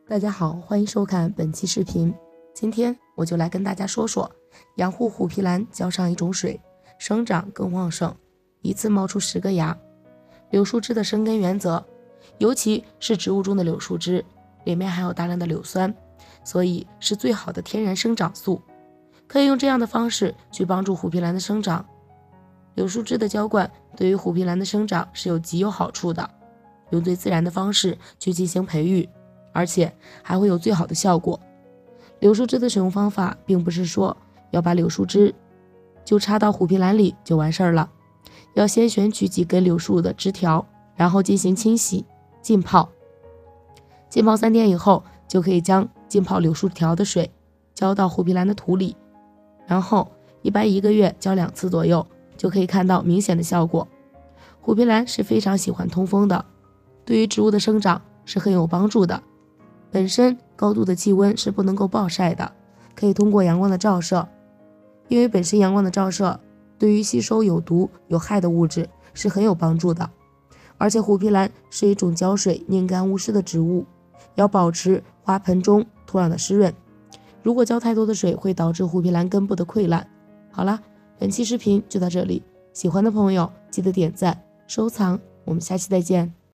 大家好，欢迎收看本期视频。今天我就来跟大家说说养护虎皮兰浇上一种水，生长更旺盛，一次冒出10个芽。柳树枝的生根原则，尤其是植物中的柳树枝，里面含有大量的柳酸，所以是最好的天然生长素。可以用这样的方式去帮助虎皮兰的生长。柳树枝的浇灌对于虎皮兰的生长是有极有好处的，用最自然的方式去进行培育，而且还会有最好的效果。柳树枝的使用方法并不是说要把柳树枝就插到虎皮兰里就完事儿了，要先选取几根柳树的枝条，然后进行清洗浸泡。浸泡3天以后，就可以将浸泡柳树条的水浇到虎皮兰的土里，然后一般1个月浇2次左右，就可以看到明显的效果。虎皮兰是非常喜欢通风的，对于植物的生长是很有帮助的。本身高度的气温是不能够暴晒的，可以通过阳光的照射，因为本身阳光的照射对于吸收有毒有害的物质是很有帮助的。而且虎皮兰是一种浇水宁干勿湿的植物，要保持花盆中土壤的湿润，如果浇太多的水会导致虎皮兰根部的溃烂。好了，本期视频就到这里，喜欢的朋友记得点赞收藏，我们下期再见。